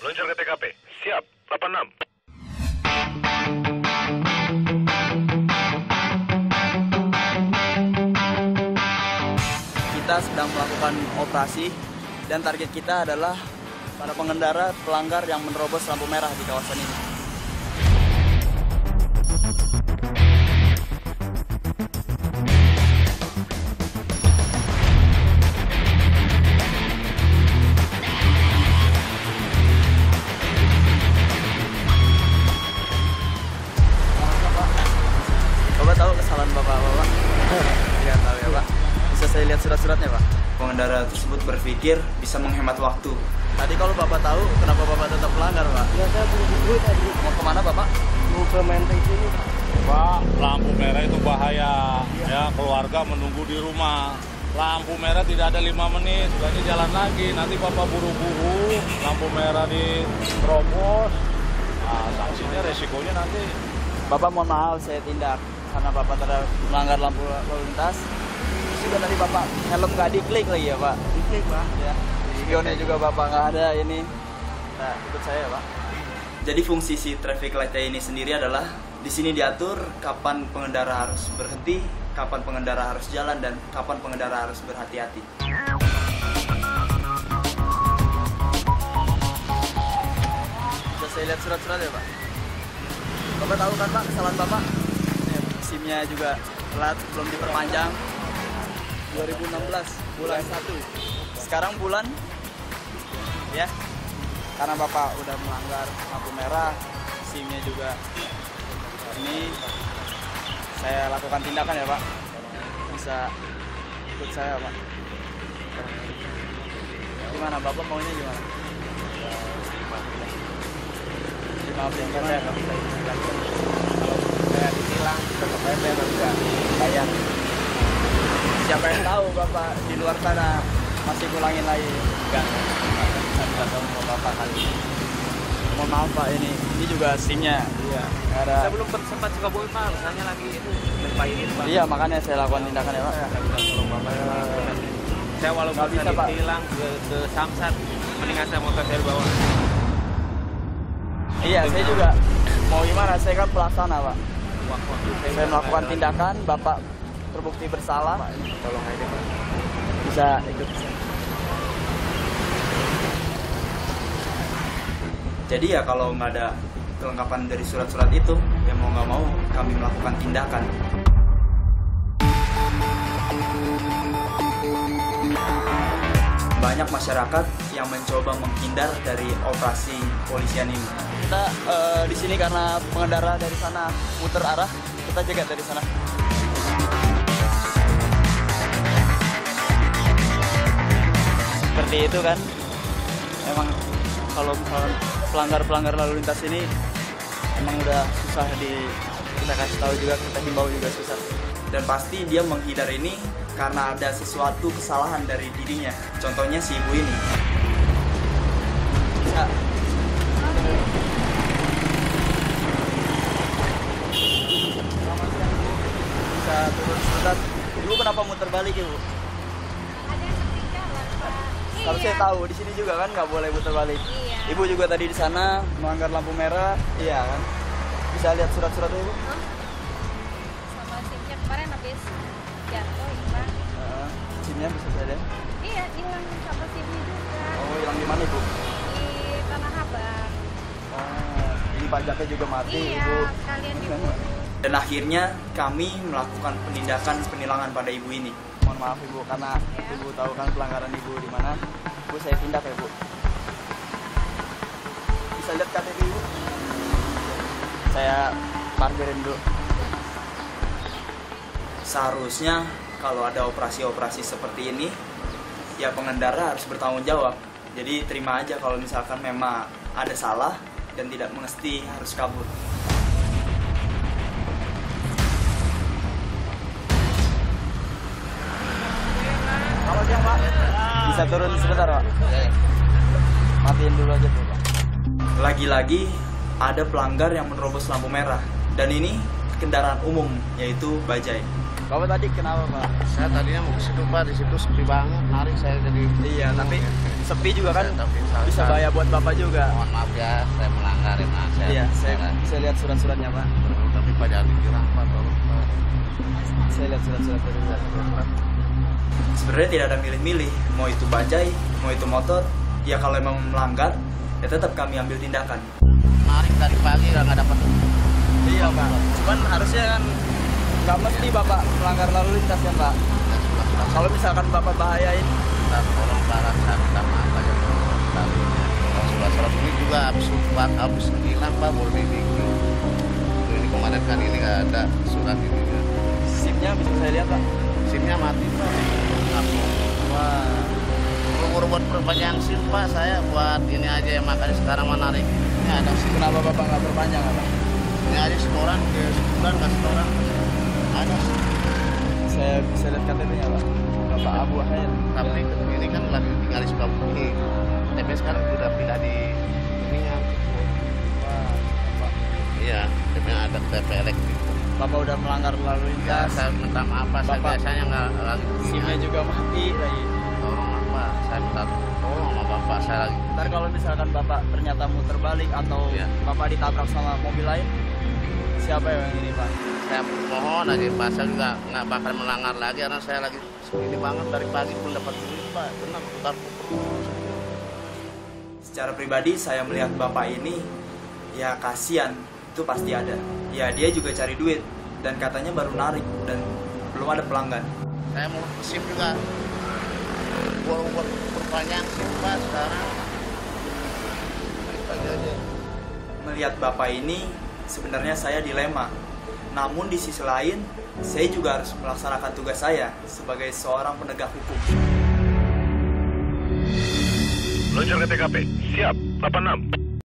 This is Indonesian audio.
Meluncur ke TKP. Siap, 86. Kita sedang melakukan operasi dan target kita adalah para pengendara pelanggar yang menerobos lampu merah di kawasan ini. Bapak tahu kesalahan Bapak? Tidak tahu ya Pak. Bisa saya lihat surat-suratnya Pak? Pengendara tersebut berpikir bisa menghemat waktu. Tadi kalau Bapak tahu, kenapa Bapak tetap melanggar Pak? Ya saya buru-buru tadi. Mau kemana Bapak? Mau ke Menteng sini. Pak, lampu merah itu bahaya. Ya, keluarga menunggu di rumah. Lampu merah tidak ada 5 menit, berarti jalan lagi. Nanti Bapak buru-buru, lampu merah diterobos. Nah, sanksinya resikonya nanti. Bapak mohon maaf, saya tindak karena Bapak terhadap melanggar lampu lalu lintas. Terus juga tadi Bapak helm nggak diklik lagi ya Pak? Diklik Pak. Ya. Spionnya juga Bapak nggak ada ini. Nah, ikut saya Pak. Jadi fungsi si traffic light ini sendiri adalah di sini diatur kapan pengendara harus berhenti, kapan pengendara harus jalan, dan kapan pengendara harus berhati-hati. Bisa saya lihat surat-surat ya Pak? Bapak tahu kan Pak kesalahan Bapak? SIM-nya juga telat, belum diperpanjang. 2016 bulan 1. Sekarang bulan ya. Karena Bapak udah melanggar lampu merah, SIM-nya juga ini saya lakukan tindakan ya Pak. Bisa ikut saya Pak. Gimana Bapak maunya gimana? Dimaafin kan saya nggak bisa ditilang. Kalau saya ditilang tetap saya nggak bisa bayar. Siapa yang tahu Bapak di luar sana masih ngulangin lagi? Enggak. Saya tahu sama Bapak kali ini. Mohon maaf Pak, ini juga SIM-nya. Iya. Ada. Saya belum sempat suka boy Pak, misalnya lagi itu berpainin Pak. Iya, makanya saya lakukan tindakan ya Pak. Tolong Bapak. Saya walaupun Nggak bisa, Pak. ditilang ke Samsat, mendingan saya motor saya bawa. Iya, saya juga mau gimana? Saya kan pelaksana Pak. Waktu Saya melakukan tindakan, Bapak terbukti bersalah. tolong aja Pak. Bisa ikut saya. Jadi ya kalau nggak ada kelengkapan dari surat-surat itu, ya mau nggak mau kami melakukan tindakan. Banyak masyarakat yang mencoba menghindar dari operasi polisian ini. Kita di sini karena pengendara dari sana muter arah, kita jaga dari sana. Seperti itu kan. Emang kalau misalnya pelanggar lalu lintas ini emang udah susah kita kasih tahu juga, kita himbau juga susah. Dan pasti dia menghindar ini karena ada sesuatu kesalahan dari dirinya. Contohnya si ibu ini. Bisa. Bisa turun sebentar. Ibu kenapa muter balik Ibu? Ada yang ketinggalan Pak. Kalau saya tahu di sini juga kan nggak boleh muter balik. Iya. Ibu juga tadi di sana melanggar lampu merah, iya kan? Bisa lihat surat-suratnya Ibu? Sama SIM-nya kemarin habis jatuh hilang. SIM-nya bisa saya lihat. Iya hilang sama SIM-nya juga Oh, hilang di mana Ibu? di Tanah Abang. Oh, ini pajaknya juga mati Iya Ibu. sekalian Ini diburu. Dan akhirnya kami melakukan penindakan penilangan pada ibu ini. Mohon maaf Ibu, karena Ibu tahu kan pelanggaran Ibu di mana. Ibu saya tindak ya Bu. Bisa lihat KTP Ibu? Saya parkirin dulu. Seharusnya kalau ada operasi-operasi seperti ini, ya pengendara harus bertanggung jawab. Jadi terima aja kalau misalkan memang ada salah dan tidak mesti harus kabur. Halo siang Pak. Bisa turun sebentar Pak? Matiin dulu aja tuh Pak. Lagi-lagi ada pelanggar yang menerobos lampu merah. Dan ini kendaraan umum, yaitu bajai. Bapak tadi kenapa Pak? Saya tadinya mau ke situ Pak, di situ sepi banget, narik saya jadi. Iya, tapi sepi juga kan Tapi bisa bahaya buat Bapak juga. Mohon maaf ya, saya melanggar ya Mas. Iya, saya lihat surat-suratnya Pak. Tapi Pak jangan ditilang Pak, tolong Pak. Saya lihat surat-surat dari Bapak. Sebenarnya tidak ada milih-milih, mau itu bajai, mau itu motor, ya kalau emang melanggar, ya tetap kami ambil tindakan. Narik dari pagi nggak dapat. Iya Pak, cuman harusnya kan nggak mesti Bapak melanggar lalu lintas kan Pak. Kalau misalkan Bapak bahayain, Kita tolong Pak, saya minta maaf aja Pak. Surat-surat ini juga habis hilang Pak, baru dibikin. Ini kemarin kan ini nggak ada surat ini. SIM-nya bisa saya lihat Pak. SIM-nya mati Pak. Wah, Buru-buru buat perpanjang SIM Pak, saya buat ini aja ya, makanya sekarang mau narik. Ini ada SIM. kenapa Bapak nggak perpanjang Pak? Ini aja setoran ke sebulan nggak setoran. Ada. Saya bisa lihat KTP-nya Pak. Bapak Abu Akhir. Tapi ini kan lagi tinggal di Sukabumi. TP sekarang sudah pindah di Kuningan. Wah, Bapak. Iya, TP ada TP elektrik. Bapak udah melanggar lalu Ya, lintas. saya minta maaf Pak, saya Bapak. biasanya nggak lagi SIM-nya juga mati lagi. tolong Pak, saya minta tolong sama Bapak, saya lagi. Ntar kalau misalkan Bapak ternyata muter balik atau Iya. Bapak ditabrak sama mobil lain, siapa yang ini Pak? Saya mohon aja Pak, saya juga nggak bakal melanggar lagi karena saya lagi segini banget dari pagi pun dapat duit Pak, benar putar. Secara pribadi saya melihat bapak ini, ya kasihan, itu pasti ada. Ya dia juga cari duit, dan katanya baru narik, dan belum ada pelanggan. Saya mau ke SIM juga. Buat perpanjang SIM Pak sekarang. Pagi aja. Melihat bapak ini, sebenarnya saya dilema. Namun di sisi lain, saya juga harus melaksanakan tugas saya sebagai seorang penegak hukum. Luncur ke TKP. Siap. 86.